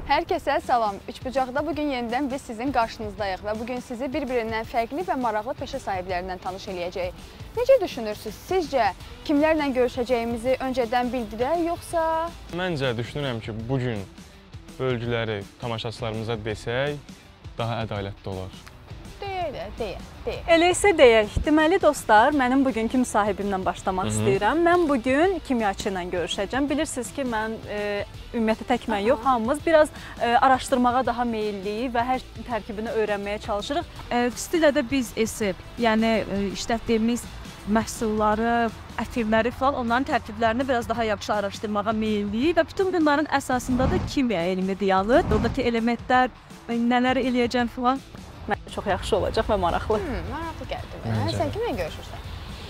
Hər kəsə salam. Üçbucaqda bugün yenidən biz sizin qarşınızdayıq və bugün sizi bir-birindən fərqli və maraqlı peşə sahiblərindən tanış eləyəcəyik. Necə düşünürsünüz? Sizcə kimlərlə görüşəcəyimizi öncədən bildirək, yoxsa? Məncə düşünürəm ki, bugün bölgüləri tamaşaçılarımıza desək, daha ədalətli olar. Deyək. Elə isə deyək. Deməli dostlar, mənim bugünkü müsahibimlə başlamaq istəyirəm. Mən bugün kimyaçı ilə görüşəcəm. Bilirsiniz ki, mən ümumiyyətlə tək mən yox, hamımız biraz araşdırmağa daha meyilliyiik və hər tərkibini öyrənməyə çalışırıq. Xüsusilə də biz yəni işlətdiyimiz məhsulları, ətirləri falan, onların tərkiblərini biraz daha yaxşı araşdırmağa meyilliyik və bütün bunların əsasında da kimya elmi dayanır. Oradakı elementlər, nələr eləyəcəm falan. Məncə çox yaxşı olacaq və maraqlı. Maraqlı gəldi mənə. Sən kimlə görüşürsən?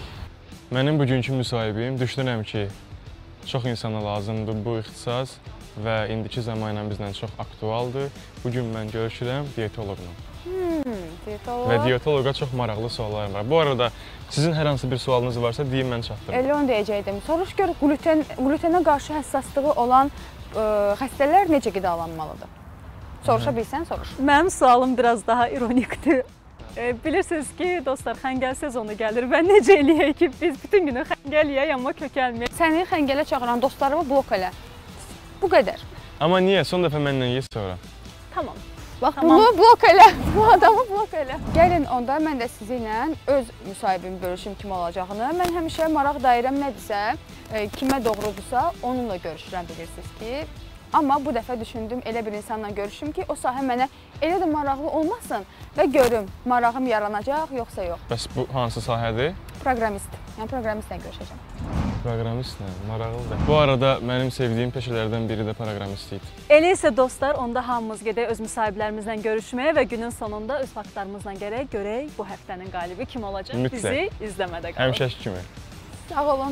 Mənim bugünkü müsahibim, düşünürəm ki, çox insana lazımdır bu ixtisas və indiki zamanla bizlə çox aktualdır. Bugün mən görüşürəm diyetoloqla. Diyetolog. Və diyetoloqa çox maraqlı suallarım var. Bu arada sizin hər hansı bir sualınız varsa deyin, mən çatdırım. Elə onu deyəcəkdim. Soruş gör, glutenə qarşı həssaslığı olan xəstələr necə qidalanmalıdır? Soruşa bilsən, soruş. Mənim sualım biraz daha ironikdir. Bilirsiniz ki, dostlar, xəngəl sezonu gəlir və necə eləyək ki, biz bütün günü xəngəl yeyək, amma kökəlməyək. Səni xəngələ çağıran dostlarımı blok elə. Bu qədər. Amma niyə? Son dəfə məndən ye sonra. Tamam. Bax, bunu blok elə. Bu adamı blok elə. Gəlin, onda mən də sizinlə öz müsahibim bölüşüm kim olacağını. Mən həmişə maraq dairəm nədirsə, kimə doğrudursa, onunla görüşürəm, bilirsiniz ki. Amma bu dəfə düşündüm, elə bir insanla görüşüm ki, o sahə mənə elə də maraqlı olmasın və görüm, marağım yaranacaq, yoxsa yox. Bəs bu hansı sahədir? Proqramist. Yəni, proqramistlə görüşəcəm. Proqramistlə, maraqlıdır. Bu arada mənim sevdiyim peşələrdən biri də proqramistlikdir. Elə isə dostlar, onda hamımız gedək öz müsahiblərimizlə görüşməyə və günün sonunda öz faktlarımızla gərək görək bu həftənin qalibi kim olacaq. Mütləq. Bizi izləmədə qalın. Həmişəki kimi. Sağ olun.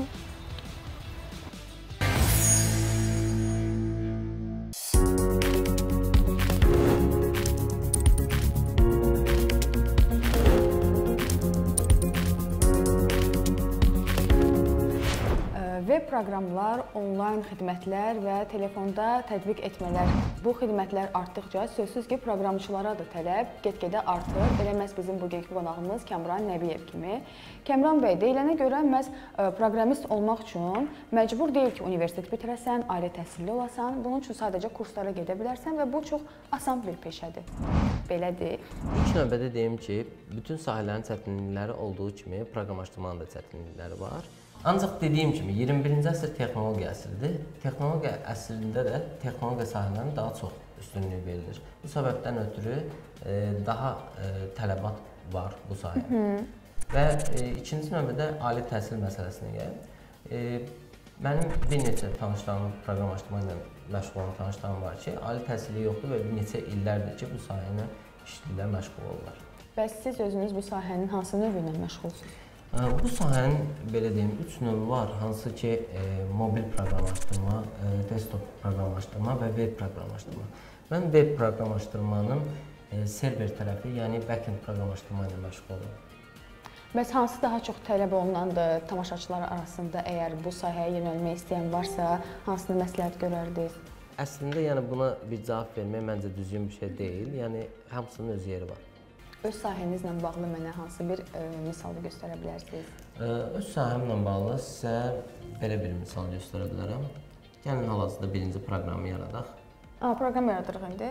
Web proqramlar, onlayn xidmətlər və telefonda tətbiq etmələr. Bu xidmətlər artdıqca sözsüz ki, proqramçılara da tələb get-gedə artır. Elə məhz bizim bugünkü qonağımız Kəmran Nəbiyev kimi. Kəmran bəy, deyilənə görə məhz proqramist olmaq üçün məcbur deyil ki, universitet bitirəsən, ali təhsilli olasan. Bunun üçün sadəcə kurslara gedə bilərsən və bu çox asan bir peşədir. Belədir. İlk növbədə deyim ki, bütün sahələrin çətinlikləri olduğu kimi proqramlaşdırmanın da çətinlikləri var. Ancaq dediyim kimi, 21-ci əsr texnologiya əsridir. Texnologiya əsrində də texnologiya sahələrinin daha çox üstünlüyü verilir. Bu səbəbdən ötürü daha tələbat var bu sahəyə. Və ikinci növbədə ali təhsil məsələsinə gəlir. Mənim bir neçə tanışlarım, proqramlaşdırma ilə məşğul olan tanışlarım var ki, ali təhsili yoxdur və bir neçə illərdir ki, bu sahəni işləyirlər, məşğul olurlar. Bəs siz özünüz bu sahənin hansı növü ilə məşğulsunuz? Bu sahənin, belə deyim, 3 növü var, hansı ki, mobil proqramlaşdırma, desktop proqramlaşdırma və web proqramlaşdırma. Mən web proqramlaşdırmanın server tərəfi, yəni backend proqramlaşdırma ilə məşğul olurum. Bəs hansı daha çox tələb olunandır tamaşaçılar arasında, əgər bu sahəyə yönəlmək istəyən varsa, hansını məsləhət görərdiniz? Əslində, yəni buna bir cavab vermək məncə düzgün bir şey deyil, yəni hamısının öz yeri var. Öz sahənizlə bağlı mənə hansı bir misalı göstərə bilərsiniz? Öz sahəmlə bağlı sizə belə bir misal göstərə bilərəm. Gəlin hal-hazırda birinci proqramı yaradaq. Proqram yaradırıq indi.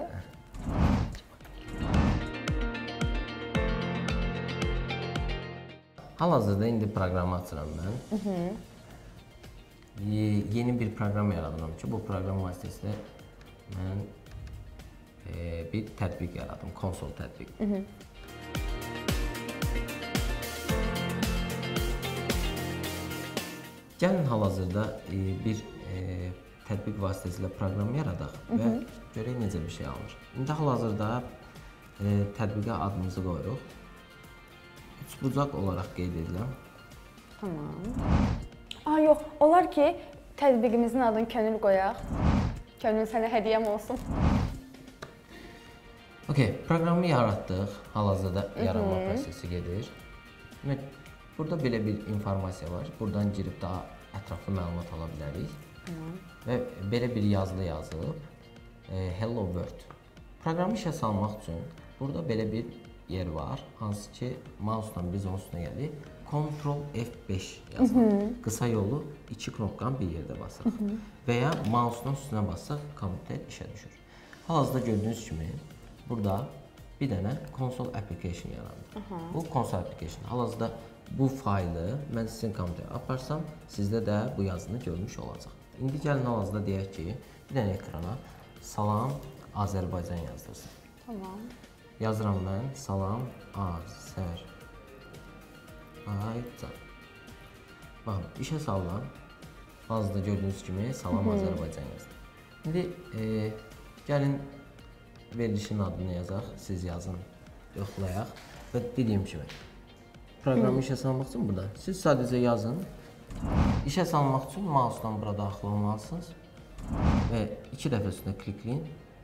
Hal-hazırda indi proqramı açıram mən. Yeni bir proqram yaradıram ki, bu proqram vasitəsilə mən bir tətbiq yaradım, konsol tətbiq. Gəlin hal-hazırda bir tətbiq vasitəsilə proqram yaradaq və görək necə bir şey alır. İndi hal-hazırda tətbiqə adımızı qoyuruq. Üçbucaq olaraq qeyd ediləm. Tamam. Yox, olar ki, tətbiqimizin adını könül qoyaq. Könül sənə hədiyyəm olsun. Proqramı yaratdıq. Hal-hazırda yaranma prosesi gedir. Burada belə bir informasiya var. Buradan girib daha ətraflı məlumat ala bilərik. Və belə bir yazılı yazıb Hello World. Proqramı işə salmaq üçün burada belə bir yer var, hansı ki, mouse'dan biz onun üstünə gəlirik. Ctrl F5 yazılır. Qısa yolu 2 knopqanın bir yerdə basırıq. Və ya mouse'dan üstünə bassaq, kompüter işə düşür. Hal-hazırda gördüyünüz kimi, burada bir dənə console application yaranır. Bu console application. Hal-hazırda bu faylı mən sizin kompüterə aparsam, sizdə də bu yazını görmüş olacaq. İndi gəlin hal-hazırda deyək ki, bir dənə ekrana Salam Azərbaycan yazdırsın. Tamam. Yazıram mən Salam Azərbaycan. Baxın, işə salıram. Hal-hazırda gördüyünüz kimi Salam Azərbaycan yazdım. İndi gəlin verilişin adını yazaq, siz yazın, yoxlayaq və dediyim kimi proqramı işə salmaq üçün burada siz sadəcə yazın. İşə salmaq üçün mouse'dan burada daxil olmalısınız və 2 dəfə üstünə klikləyin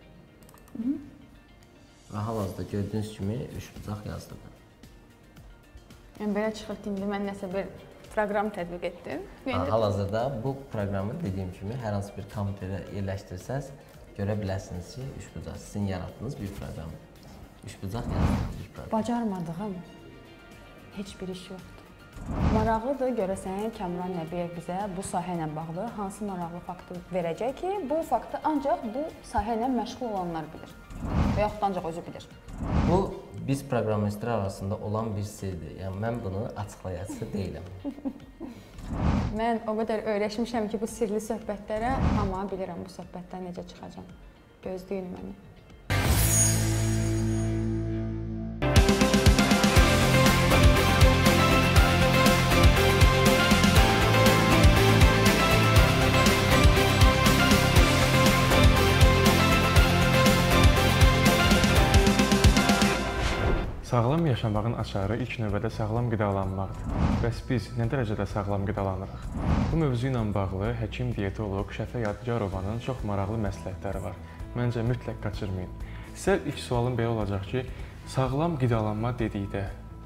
və hal-hazırda gördüyünüz kimi üçbucaq yazdım. Yəni belə çıxır ki, indi mən nəsə bir proqram tətbiq etdim. Hal-hazırda bu proqramı dediyim kimi hər hansı bir kompüterə yerləşdirsəz, görə bilərsiniz ki, üçbucaq sizin yaratdığınız bir proqram. Üçbucaq yaratdığınız bir proqram. Bacarmadığım heç bir iş yoxdur. Maraqlıdır, görəsən Kəmran Nəbiyev bizə bu sahə ilə bağlı hansı maraqlı faktı verəcək ki, bu faktı ancaq bu sahə ilə məşğul olanlar bilir və yaxud ancaq özü bilir. Bu, biz proqramistlər arasında olan bir sirdir. Yəni, mən bunu açıqlayası deyiləm. Mən o qədər öyrəşmişəm ki, bu sirli söhbətlərə, amma bilirəm bu söhbətdən necə çıxacam. Gözləyin məni. Sağlam yaşamağın açarı ilk növbədə sağlam qidalanmaqdır. Bəs biz nə dərəcədə sağlam qidalanırıq? Bu mövzu ilə bağlı həkim diyetoloq Şəfə Yadgarovanın çox maraqlı məsləhətləri var. Məncə mütləq qaçırmayın. Sizə ilk sualım belə olacaq ki, sağlam qidalanma dedikdə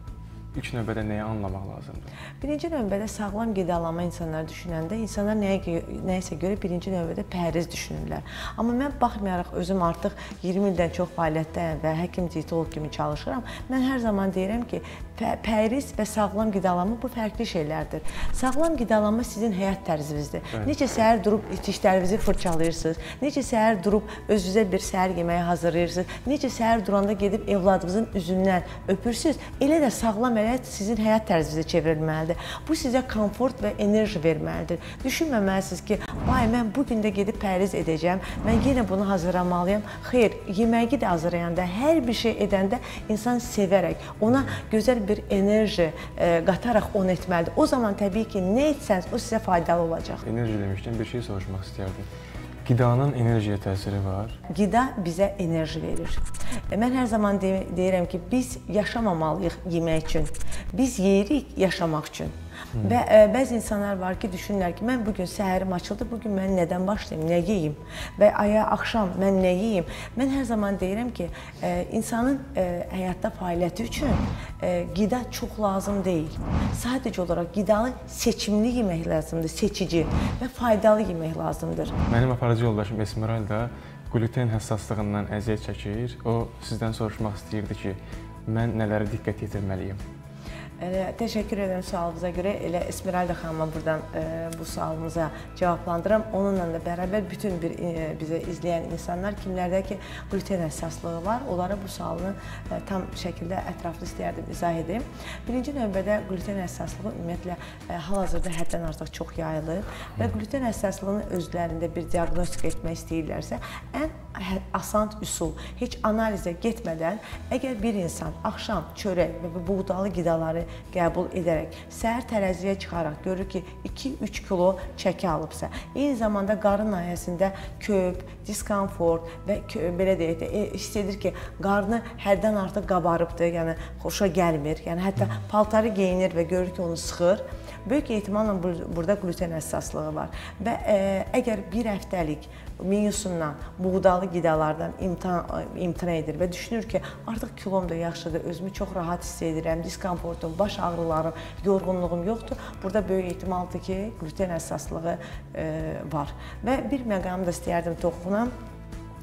ilk növbədə nəyi anlamaq lazımdır? Birinci növbədə sağlam qidalanma insanlar düşünəndə insanlar nəyisə görə birinci növbədə pəhriz düşünürlər. Amma mən baxmayaraq özüm artıq 20 ildən çox fəaliyyətdəyəm və həkim diyetoloq kimi çalışıram. Mən hər zaman deyirəm ki, pəhriz və sağlam qidalanma bu fərqli şeylərdir. Sağlam qidalanma sizin həyat tərzinizdir. Necə səhər durub dişlərinizi fırçalayırsınız, necə səhər durub özünüzə bir səhər yeməyi hazırlayırsınız, necə səhər duranda gedib evladınızın üzündən öpürsünüz, elə də sağlam sizin həyat tərzinizə çevrilməlidir. Bu sizə komfort və enerji verməlidir. Düşünməməlisiniz ki, vay, mən bugün də gedib pəhriz edəcəm, mən yenə bunu hazırlamalıyam. Xeyr, yeməyi də hazırlayanda, hər bir şey edəndə insan sevərək, ona gözəl bir enerji qataraq onu etməlidir. O zaman təbii ki, nə etsəniz, o sizə faydalı olacaq. Enerji demişdən bir şey soruşmaq istəyərdim. Qidanın enerjiyə təsiri var. Qida bizə enerji verir. Mən hər zaman deyirəm ki, biz yaşamamalıyıq yemək üçün. Biz yeyirik yaşamaq üçün. Və bəzi insanlar var ki, düşünürlər ki, mən bugün səhərim açıldı, bugün mən nədən başlayayım, nə yeyim və axşam mən nə yeyim. Mən hər zaman deyirəm ki, insanın həyatda fəaliyyəti üçün qida çox lazım deyil. Sadəcə olaraq qidanı seçimli yemək lazımdır, seçici və faydalı yemək lazımdır. Mənim aparıcı yoldaşım Esmeralda gluten həssaslığından əziyyət çəkir. O sizdən soruşmaq istəyirdi ki, mən nələrə diqqət yetirməliyim? Təşəkkür edirəm sualınıza görə. Elə Esmeralda xanıma buradan bu sualınıza cavablandıram. Onunla da bərabər bütün bizə izləyən insanlar kimlərdə ki, gluten həssaslığı var, onlara bu sualını tam şəkildə ətraflı istəyərdim izah edeyim. Birinci növbədə gluten həssaslığı ümumiyyətlə hal-hazırda həddən artıq çox yayılır və gluten həssaslığını özlərində bir diaqnostika etmək istəyirlərsə, ən asan üsul, heç analizə getmədən, əgər bir insan axşam çörək və buğdalı qidaları qəbul edərək, səhər tərəziyə çıxaraq görür ki, 2-3 kilo çəki alıbsa, eyni zamanda qarın nahiyəsində köp, diskomfort və belə deyək də, hiss edir ki, qarnı həddən artıq qabarıbdır, yəni xoşa gəlmir, yəni hətta paltarı geyinir və görür ki, onu sıxır. Böyük ehtimalla burada gluten həssaslığı var və əgər bir həftəlik menyusundan buğdalı qidalardan imtina edir və düşünür ki, artıq kilom da yaxşıdır, özümü çox rahat hiss edirəm, diskomfortum, baş ağrılarım, yorğunluğum yoxdur. Burada böyük ehtimaldır ki, gluten həssaslığı var. Və bir məqamı da istəyərdim toxunam.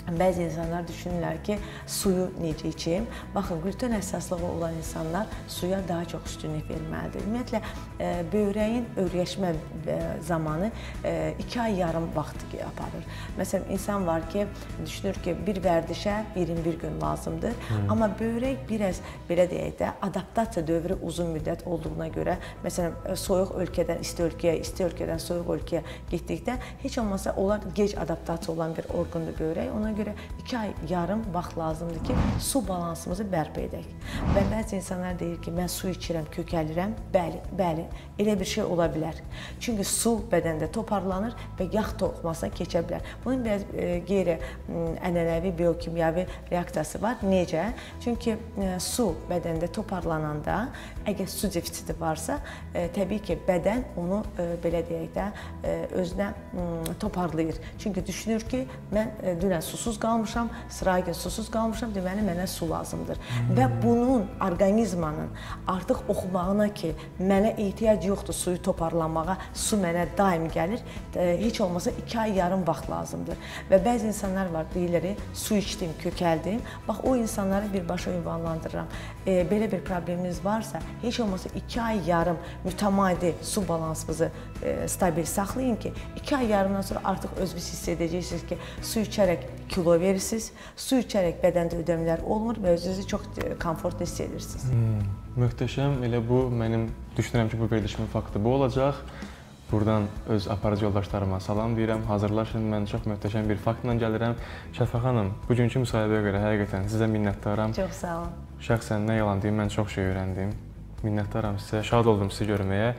Bəzi insanlar düşünürlər ki, suyu necə içeyim? Baxın, gluten həssaslığı olan insanlar suya daha çox üstünlük verməlidir. Ümumiyyətlə, böyrəyin öyrəşmə zamanı 2 ay yarım vaxt aparır. Məsələn, insan var ki, düşünür ki, bir vərdişə 21 gün lazımdır. Amma böyrək biraz, belə deyək də, adaptasiya dövrü uzun müddət olduğuna görə, məsələn, soyuq ölkədən isti ölkəyə, isti ölkədən soyuq ölkəyə getdikdə, heç olmasa onlar gec adaptasiya olan bir orqandır böyrək. Ona görə 2 ay yarım vaxt lazımdır ki, su balansımızı bərpa edək. Və bəzi insanlar deyir ki, mən su içirəm, kökəlirəm. Bəli, elə bir şey ola bilər. Çünki su bədəndə toparlanır və yağ toxumasına keçə bilər. Bunun biraz qeyri-ənənəvi biokimyəvi reaksiyası var. Necə? Çünki su bədəndə toparlananda, əgər su defisiti varsa, təbii ki, bədən onu, belə deyək də, özünə toparlayır. Çünki düşünür ki, mən dünən susuz qalmışam, sıra gün susuz qalmışam, deməli mənə su lazımdır. Və bunun orqanizmanın artıq oxumağına ki, mənə ehtiyac yoxdur suyu toparlanmağa, su mənə daim gəlir, heç olmasa 2 ay yarım vaxt lazımdır. Və bəzi insanlar var, deyirlər, su içdim, kökəldim. Bax, o insanları birbaşa ünvanlandırıram. Belə bir probleminiz varsa, heç olmasa 2 ay yarım mütəmadi su balansınızı stabil saxlayın ki, 2 ay yarımdan sonra artıq özünüz hiss edəcəksiniz ki, su içərək kilo verirsiniz, su içərək bədəndə ödəmlər olmur və özünüzü çox komfortlu hiss edirsiniz. Möhtəşəm. Elə bu, mənim düşünürəm ki, bu verilişimin faktı bu olacaq. Buradan öz aparıcı yoldaşlarıma salam deyirəm. Hazırlaşın, mən çox möhtəşəm bir faktla gəlirəm. Şəfə xanım, bugünkü müsahibəyə görə həqiqətən sizə minnətdaram. Çox sağ olun. Şəxsən nə yalan deyim, mən çox şey öyrəndim. Minnətdaram sizə, şad oldum sizi görməyə.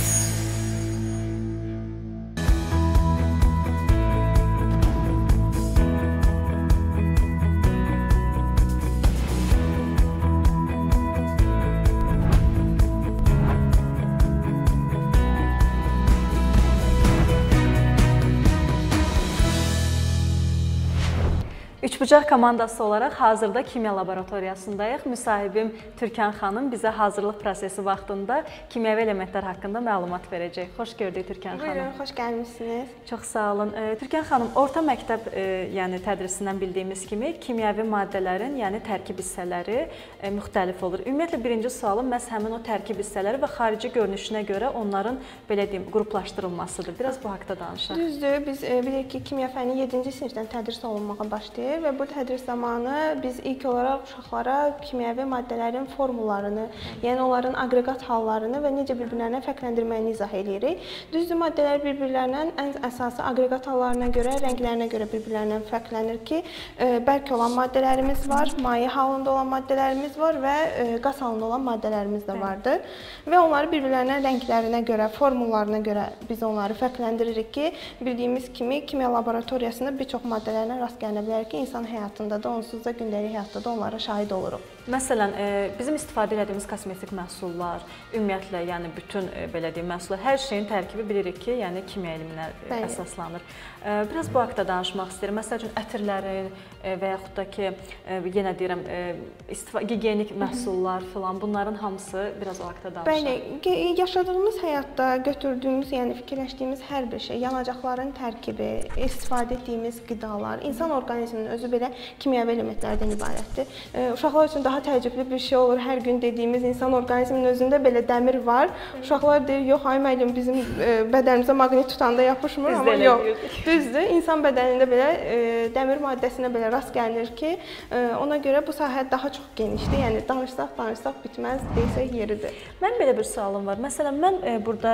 Üçbucaq komandası olaraq hazırda kimya laboratoriyasındayıq. Müsahibim Türkan xanım bizə hazırlıq prosesi vaxtında kimyəvi elementlər haqqında məlumat verəcək. Xoş gördük Türkan xanım. Buyurun, xoş gəlmişsiniz. Çox sağ olun. Türkan xanım, orta məktəb yəni tədrisindən bildiyimiz kimi kimyəvi maddələrin, yəni tərkib hissələri müxtəlif olur. Ümumiyyətlə birinci sualım məhz həmin o tərkib hissələri və xarici görünüşünə görə onların belə deyim qruplaşdırılmasıdır. Biraz bu haqqda danışaq. Düzdür, biz bilirik ki, kimya fənni 7-ci sinifdən tədris olunmağa başlayır və bu tədris zamanı biz ilk olaraq uşaqlara kimyəvi maddələrin formullarını, yəni onların aqreqat hallarını və necə bir-birlərindən fərqləndirməyini izah edirik. Düzdür, maddələr bir-birlərindən ən əsası aqreqat hallarına görə, rənglərinə görə bir-birlərindən fərqlənir ki, bərk olan maddələrimiz var, maye halında olan maddələrimiz var və qaz halında olan maddələrimiz də vardır. Və onları bir-birlərindən rənglərinə görə, formullarına görə biz onları fərqləndiririk ki, bildiyimiz kimi kimya laboratoriyasında bir çox maddələrlə rast gəlinə bilər ki, insan həyatında da, onsuz da gündəlik həyatda da onlara şahid oluruq. Məsələn, bizim istifadə etdiyimiz kosmetik məhsullar, ümumiyyətlə, yəni bütün belə deyim məhsullar, hər şeyin tərkibi bilirik ki, yəni kimya elminə əsaslanır. Biraz bu haqqda danışmaq istəyirəm. Məsəl üçün ətirlərin və yaxud da ki, yenə deyirəm, gigiyenik məhsullar filan, bunların hamısı biraz o haqqda danışaq. Bəli, yaşadığımız həyatda götürdüyümüz, yəni fikirləşdiyimiz hər bir şey, yanacaqların tərkibi, istifadə etdiyimiz qidalar, insan orqanizminin özü belə kimyəvi elementlərdən ibarətdir. Uşaqlar üçün daha təəccüblü bir şey olur. Hər gün dediyimiz insan orqanizminin özündə belə dəmir var. Uşaqlar deyir, yox, ay müəllim, bizim bədənimizə maqnit tutanda yapışmır, amma yox. Düzdür, insan bədənində belə dəmir maddəsinə belə rast gəlinir ki, ona görə bu sahə daha çox genişdir. Yəni danışsaq bitməz desək yeridir. Mənim belə bir sualım var. Məsələn, mən burada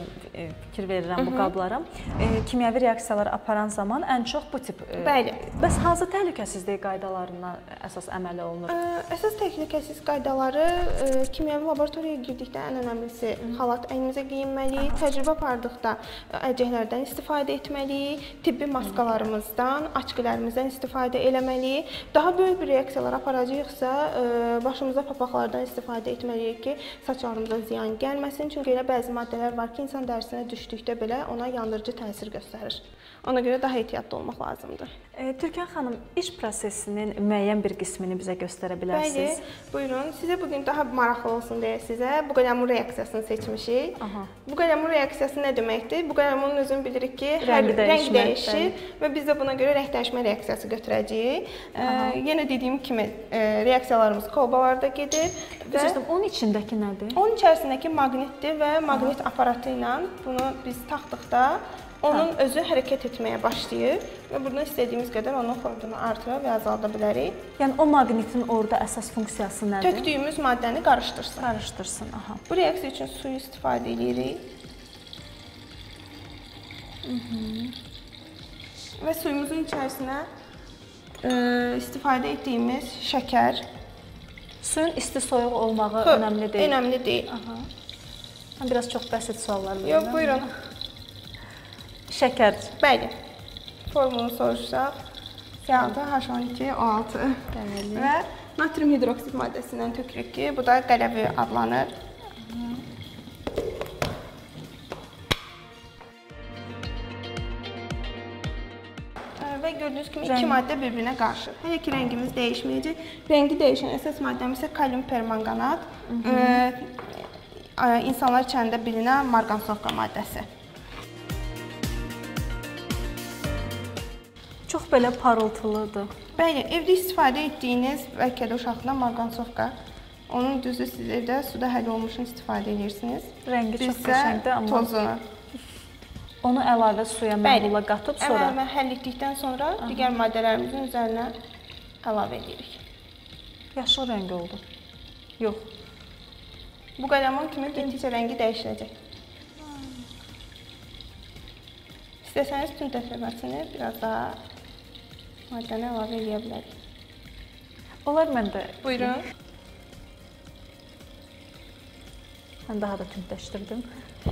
fikir verirəm bu qablara. Kimyəvi reaksiyalar aparan zaman ən çox bu tip. Bəli. Bəs hansı təhlükəsizlik qaydalarına əsas əməl olunur? Əsas təhlükəsizlik qaydaları kimyəvi laboratoriyaya girdikdə ən önəmlisi xalat əynimizə geyinməliyik, təcrübə apardıqda əlcəklərdən istifadə etməliyik, tibbi maskalarımızdan, açkilərimizdən istifadə eləməliyik. Daha böyük bir reaksiyalar aparacağıqsa, başımıza papaqlardan istifadə etməliyik ki, saçlarımıza ziyan gəlməsin. Çünki elə bəzi maddələr var ki, insan içərisinə düşdükdə belə ona yandırıcı təsir göstərir. Ona görə daha ehtiyatlı olmaq lazımdır. Türkan xanım, iş prosesinin müəyyən bir qismini bizə göstərə bilərsiniz? Bəli, buyurun. Sizə bugün daha maraqlı olsun deyə sizə bu qələmun reaksiyasını seçmişik. Bu qələmun reaksiyası nə deməkdir? Bu qələmun özünü bilirik ki, rəng dəyişir və biz də buna görə rəng dəyişmə reaksiyası götürəcəyik. Yenə dediyim kimi reaksiyalarımız kolbalarda gedir. Onun içindəki nədir? Onun içərisindəki maqnitdir və maqnit aparatı ilə bunu biz taxdıqda onun özü hərəkət etməyə başlayır və buradan istədiyimiz qədər onun xortunu artıra və azalda bilərik. Yəni o maqnitin orada əsas funksiyası nədir? Tökdüyümüz maddəni qarışdırsın. Qarışdırsın, aha. Bu reaksiya üçün suyu istifadə edirik. Və suyumuzun içərisinə istifadə etdiyimiz şəkər. Suyun isti-soyuq olmağı önəmli deyil. Önəmli deyil. Biraz çox bəsit suallar verirəm. Yox, buyurun. Şəkər. Bəli. Formulunu soruşsaq, C6H12O6 və natrium hidroksid maddəsindən tökürük ki, bu da qələvi adlanır. Və gördüyünüz kimi iki maddə bir-birinə qarışır. Hələ ki, rəngimiz dəyişməyəcək. Rəngi dəyişən əsas maddəmiz isə kalium permanganat, insanlar içərisində bilinən marqansovka maddəsi. Çox belə parıltılıdır. Bəli, evdə istifadə etdiyiniz bəlkə də uşaqlar marqansovka. Onun düzü siz evdə suda həll olmuşunu istifadə edirsiniz. Rəngi çox qəşəngdir, amma tozunu. Onu əlavə suya məhlula qatıb sonra? Əlavə həll etdikdən sonra digər maddələrimizin üzərinə əlavə edirik. Yaşıl rəng oldu. Yox. Bu qələmun kimi getdikcə rəngi dəyişiləcək. İstəsəniz tünd dəfləməsini biraz daha maddəni əlavə edə bilərik. Olar mən də. Buyurun. Mən daha da tündləşdirdim.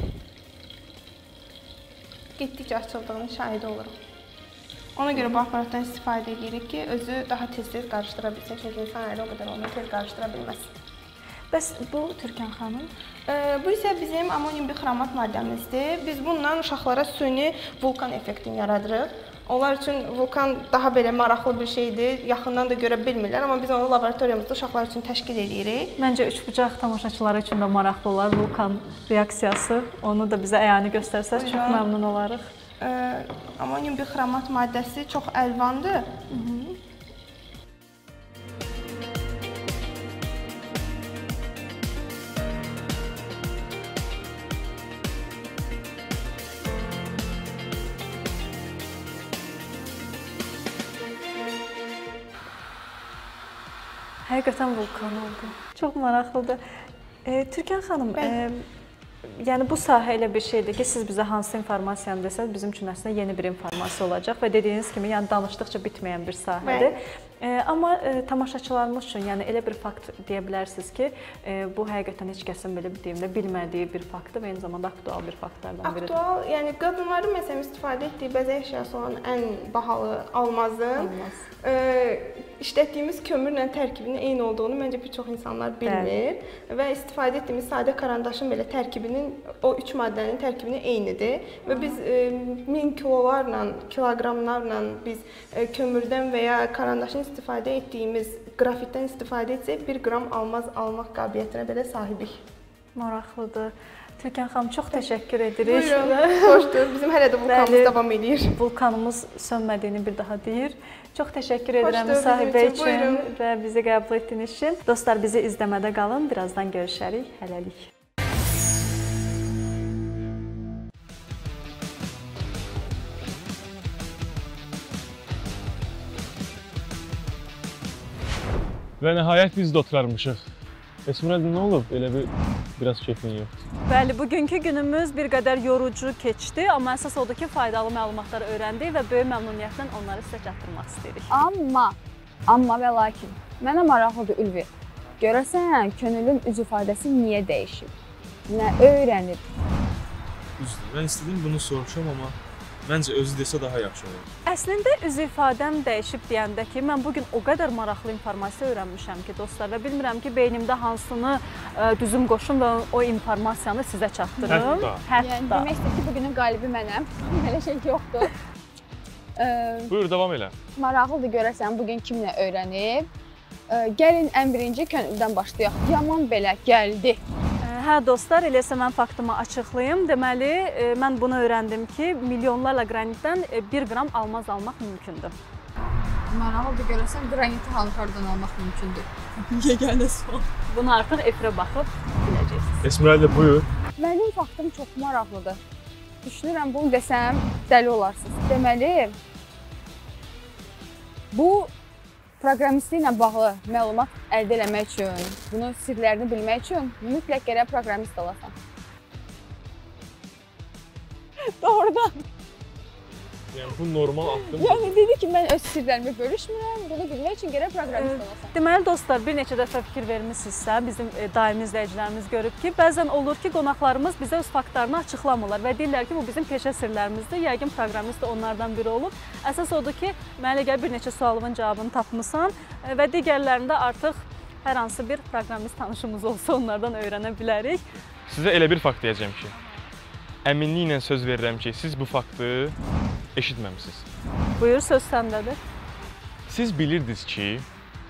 Getdikcə açıldığının şahidi oluruq. Ona görə bu aparatdan istifadə edirik ki, özü daha tez-tez qarışdıra bilsin. Çünki insan əli o qədər onu tez qarışdıra bilməz. Bəs bu Türkan xanım? Bu isə bizim amonium bixromat maddəmizdir. Biz bununla uşaqlara süni vulkan effektini yaradırıq. Onlar üçün vulkan daha belə maraqlı bir şeydir. Yaxından da görə bilmirlər, amma biz onu laboratoriyamızda uşaqlar üçün təşkil edirik. Məncə üçbucaq tamaşaçıları üçün də maraqlı olar vulkan reaksiyası. Onu da bizə əyani göstərsəz çox məmnun olarıq. Amonium bixromat maddəsi çox əlvandır. Həqiqətən vulkan oldu. Çox maraqlıdır. Türkan xanım, yəni bu sahə elə bir şeydir ki, siz bizə hansı informasiyanı desəz, bizim üçün əslində yeni bir informasiya olacaq və dediyiniz kimi, yəni danışdıqca bitməyən bir sahədir. Amma tamaşaçılarımız üçün, yəni elə bir fakt deyə bilərsiniz ki, bu həqiqətən heç kəsin belə deyimdə bilmədiyi bir faktdır və eyni zamanda aktual bir faktlardan biridir. Aktual, yəni qadınların məsələn istifadə etdiyi bəzək əşyası olan ən bahalı almazın işlətdiyimiz kömürlə tərkibinin eyni olduğunu məncə bir çox insanlar bilmir və istifadə etdiyimiz sadə karandaşın belə tərkibinin o üç maddənin tərkibinin eynidir və biz 1000 kilolarla, kiloqramlarla biz kömürdən və ya karandaşın istifadə etdiyimiz qrafitdən istifadə etsək 1 qram almaz almaq qabiliyyətinə belə sahibik. Maraqlıdır. Türkan xanım, çox təşəkkür edirik. Buyurun, xoşdur. Bizim hələ də vulkanımız davam edir. Vulkanımız sönmədiyini bir daha deyir. Çox təşəkkür edirəm müsahibə üçün və bizi qəbul etdiyiniz üçün. Dostlar, bizi izləmədə qalın. Birazdan görüşərik. Hələlik. Və nəhayət biz də oturarmışıq. Esmeralda, nə olub? Elə biraz keyfin yoxdur. Bəli, bugünkü günümüz bir qədər yorucu keçdi, amma əsas odur ki, faydalı məlumatları öyrəndik və böyük məmnuniyyətlə onları sizə çatdırmaq istəyirik. Amma və lakin, mənə maraqlıdır Ülvi. Görəsən, könüllün üz ifadəsi niyə dəyişib? Nə öyrənib? Düzdür, mən istədim bunu soruşam, amma Məncə özü desə daha yaxşı olar. Əslində üz ifadəm dəyişib deyəndə ki, mən bu gün o qədər maraqlı informasiya öyrənmişəm ki, dostlar, və bilmirəm ki, beynimdə hansını düzüm qoşum və o informasiyanı sizə çatdırım. Yəni demək istəyir ki, bugünün qalibi mənəm. Hələ şey yoxdur. Buyur, davam elə. Maraqlıdır görəsən bugün kimlə öyrənib. Gəlin ən birinci könüldən başlayaq. Yaman belə gəldi. Hə dostlar, eləsə mən faktımı açıqlayım. Deməli, mən bunu öyrəndim ki, milyonlarla qranitdən 1 qram almaz almaq mümkündür. Maraqlıdır görəsən qraniti hardan almaq mümkündür. Yeganə sual. Bunu artıq efirə baxıb biləcəksiniz. Esmeralda, buyur. Mənim faktım çox maraqlıdır. Düşünürəm bunu desəm dəli olarsınız. Deməli, bu proqramistliklə bağlı məlumat əldə etmək üçün, bunun sirlərini bilmək üçün mütləq gərək proqramist olasan. Doğrudan. Yəni bu normal addım. Yəni dedi ki, mən öz sirlərimi bölüşmürəm, bunu bilmək üçün gərək proqramist olasan. Deməli dostlar, bir neçə dəfə fikir vermisinizsə, bizim daimi izləyicilərimiz görüb ki, bəzən olur ki, qonaqlarımız bizə öz faktlarını açıqlamırlar və deyirlər ki, bu bizim peşə sirlərimizdir. Yəqin proqramist də onlardan biri olub. Əsas odur ki, mənə gəl bir neçə sualımın cavabını tapmısan və digərlərində artıq hər hansı bir proqramist tanışımız olsa onlardan öyrənə bilərik. Sizə elə bir fakt deyəcəm ki, əminliklə söz verirəm ki, siz bu faktı eşitməmisiniz. Buyur, söz səndədir. Siz bilirdiniz ki,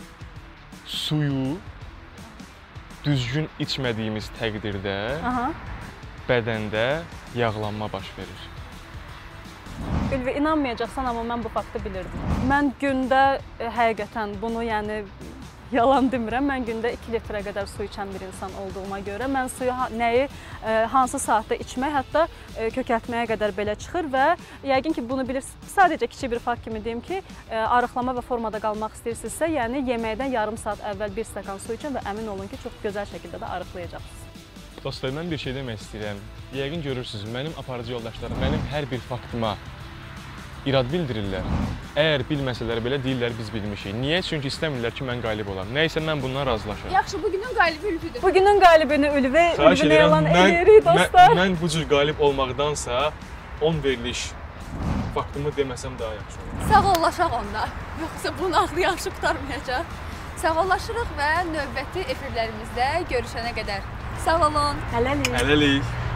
suyu düzgün içmədiyimiz təqdirdə bədəndə yağlanma baş verir. Ülvi, inanmayacaqsan, amma mən bu faktı bilirdim. Mən gündə həqiqətən bunu, yəni yalan demirəm, mən gündə 2 litrə qədər su içən bir insan olduğuma görə mən suyu nəyi, hansı saatda içmək, hətta kökəltməyə qədər belə çıxır və yəqin ki, bunu bilirsiniz. Sadəcə kiçik bir fakt kimi deyim ki, arıqlama və formada qalmaq istəyirsinizsə, yəni yeməkdən yarım saat əvvəl 1 stəkan su için və əmin olun ki, çox gözəl şəkildə də arıqlayacaqsınız. Dostlar, mən bir şey demək istəyirəm. Yəqin görürsünüz, mənim aparıcı yoldaşlarım mənim hər bir faktıma irad bildirirlər. Əgər bilməsələr belə deyirlər biz bilmişik. Niyə? Çünki istəmirlər ki, mən qalib olam. Nəysə mən bundan razılaşıram. Yaxşı, bugünün qalibi Ülvidir. Bugünün qalibini Ülvi elan edirik dostlar. Mən bu cür qalib olmaqdansa 10 veriliş faktımı deməsəm daha yaxşı olur. Sağollaşaq onda. Yoxsa bunun axırı yaxşı qurtarmayacaq. Sağollaşırıq və növbəti efirlərimizdə görüşənə qədər. Sağ olun. Hələlik. Hələlik.